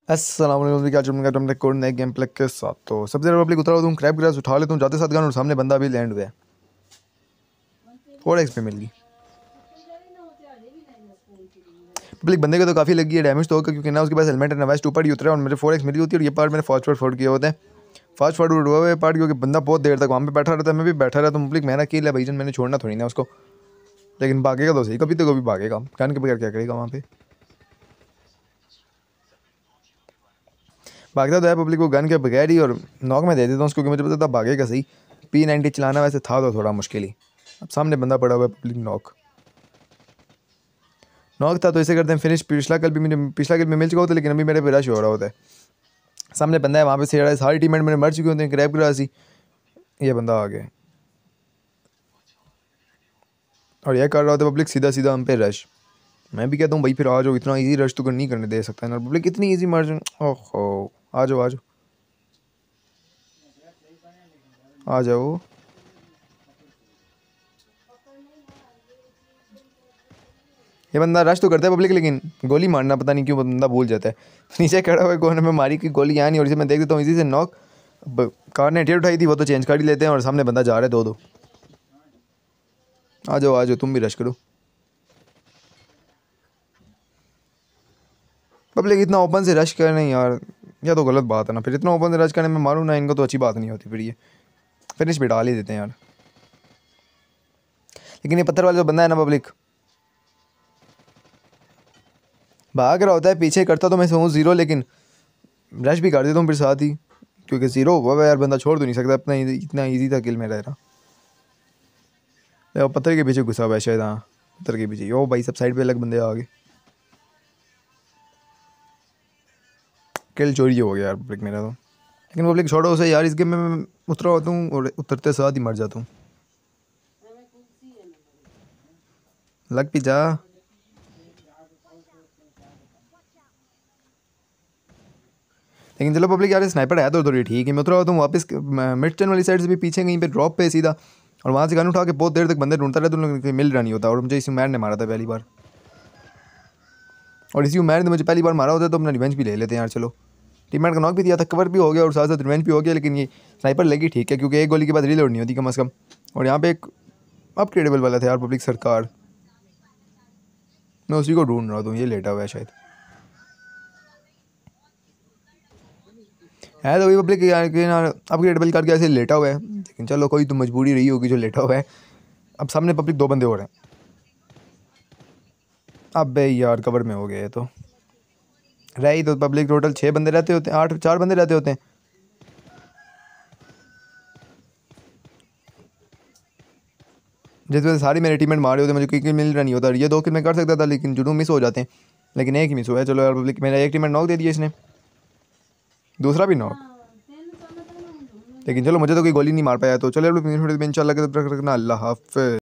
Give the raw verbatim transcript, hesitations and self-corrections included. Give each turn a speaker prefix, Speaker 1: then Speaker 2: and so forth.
Speaker 1: अस्सलाम वालेकुम, क्या चुन का तुमने कोड नए गेम प्ले के साथ। तो सबसे ज़्यादा पब्लिक उतरा तुम क्रैप ग्रास उठा ले, तुम जाते साथ गन और सामने बंदा भी लैंड हुआ है। फोर एक्स पे मिल गई पब्लिक। बंदे को तो काफ़ी लगी है, डैमेज तो होगा क्योंकि ना उसके पास हेलमेट है ना वेस्ट, ऊपर ही उतरा और मुझे फोर एक्स मिली होती है। और ये पार्ट मैंने फास्ट फॉरवर्ड किया होता है, फास्ट फॉरवर्ड हुआ है पार्ट, क्योंकि बंदा बहुत देर तक वहाँ पे बैठा रहता है, मैं भी बैठा रहता हूँ। पब्लिक मेरा किल है भाईजान, मैंने छोड़ना थोड़ी ना उसको, लेकिन भागेगा तो सही, कभी तो कभी भागेगा। गन के बगैर क्या करेगा वहाँ पे, भागता तो है पब्लिक को गन के बगैर ही। और नॉक में दे देता हूँ उसको, क्योंकि मुझे पता था भागेगा सही। पी नाइन्टी चलाना वैसे था तो थोड़ा मुश्किल ही। अब सामने बंदा पड़ा हुआ है पब्लिक, नॉक नॉक था तो इसे करते हैं फिनिश। पिछला कल भी मुझे पिछला कल भी मिल चुका होता है, लेकिन अभी मेरे पे रश हो रहा होता है। सामने बंदा है वहाँ पे से, सारी टीममेट मेरे मर चुके होते हैं क्रैप ग्रास ही। ये बंदा आ गया और यह कर रहा होता है पब्लिक सीधा सीधा हम पे रश। मैं भी कहता हूँ भाई फिर आ जाओ, इतना इजी रश तो नहीं करने दे सकता है ना पब्लिक, इतनी इजी मार्जिन। ओहो, आ जाओ आ जाओ आ जाओ। ये बंदा रश तो करता है पब्लिक, लेकिन गोली मारना पता नहीं क्यों बंदा भूल जाता है। नीचे खड़ा हुआ कोने में मारी की गोली यहाँ नहीं, और इसे मैं देख देता हूँ इसी से नॉक। कार ने टेर उठाई थी, वो तो चेंज कर ही लेते हैं। और सामने बंदा जा रहा है दो दो। आ जाओ आ जाओ, तुम भी रश करो पब्लिक। इतना ओपन से रश करना यार, या तो गलत बात है ना, फिर इतना ओपन से रश करने में मारूँ ना इनको तो अच्छी बात नहीं होती। फिर ये फिनिश भी डाल ही देते हैं यार। लेकिन ये पत्थर वाला जो बंदा है ना पब्लिक, भाग रहा होता है पीछे, करता तो मैं हूँ ज़ीरो, लेकिन रश भी कर देता हूँ फिर साथ ही, क्योंकि ज़ीरो हुआ है यार, बंदा छोड़ तो नहीं सकता अपना। इतना ईजी था किल मेरा रहा। पत्थर के पीछे घुसा हुआ है शायद, हाँ पत्थर के पीछे। यो भाई सब साइड पे अलग बंदे आ गए, किल चोरी हो गया यार पब्लिक मेरा तो। लेकिन पब्लिक छोड़ो उसे यार, इस गेम में मैं उतरा होता हूँ और उतरते साथ ही मर जाता हूँ। लग भी जा। लेकिन चलो पब्लिक यार, स्नाइपर है तो थोड़ी ठीक है। मैं उतरा होता हूँ वापस मिड चैन वाली साइड से भी पीछे कहीं पे ड्रॉप पे सीधा, और वहाँ से गन उठा के बहुत देर तक बंदे ढूंढता रहता हूँ, मिल रहा नहीं होता। और मुझे इसी उमैर ने मारा था पहली बार, और इसी उमैर ने मुझे पहली बार मारा होता तो अपना रिवेंज भी ले लेते हैं यार। चलो टीममेट का नॉक भी दिया था, कवर भी हो गया और साथ साथ रिवेंज भी हो गया। लेकिन ये स्नाइपर लगी ठीक है, क्योंकि एक गोली के बाद रीलोड नहीं होती कम अज़ कम। और यहाँ पे एक अपग्रेडेबल वाला था यार पब्लिक सरकार, मैं उसी को ढूंढ रहा हूँ। ये लेटा हुआ है शायद, है तो वही पब्लिक यार, अपग्रेडेबल करके ऐसे लेटा हुआ है। लेकिन चलो कोई तो मजबूरी रही होगी जो लेटा हुआ है। अब सामने पब्लिक दो बंदे हो रहे हैं। अबे यार कवर में हो गए तो रही तो पब्लिक, टोटल छः बंदे रहते होते हैं, आठ चार बंदे रहते होते हैं। जिस वजह से सारी मेरे टीममेट मारे होते, मुझे कोई किल मिल रहा नहीं होता। ये दो किल मैं कर सकता था, लेकिन जुनू मिस हो जाते हैं। लेकिन एक ही मिस हुआ है। चलो यार पब्लिक, मेरा एक टीममेट नॉक दे दिया इसने, दूसरा भी नॉक। लेकिन चलो मुझे तो कोई गोली नहीं मार पाया। तो चलो यार इंशाल्लाह के तब तक रखना, अल्लाह हाफ़िज़।